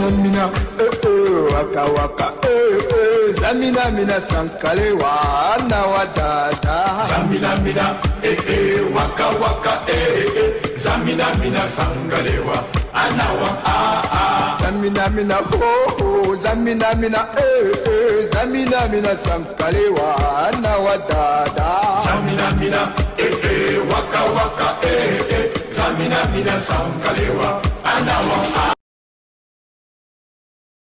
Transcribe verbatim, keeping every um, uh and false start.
mina eh eh waka waka eh eh zamina mina sankalewa na wadada zamina mina eh eh waka waka eh eh zamina mina sankalewa anawa ah ah zamina mina oh oh zamina mina eh eh zamina mina sankalewa na wadada zamina mina eh eh waka waka eh eh zamina mina sankalewa anawa ah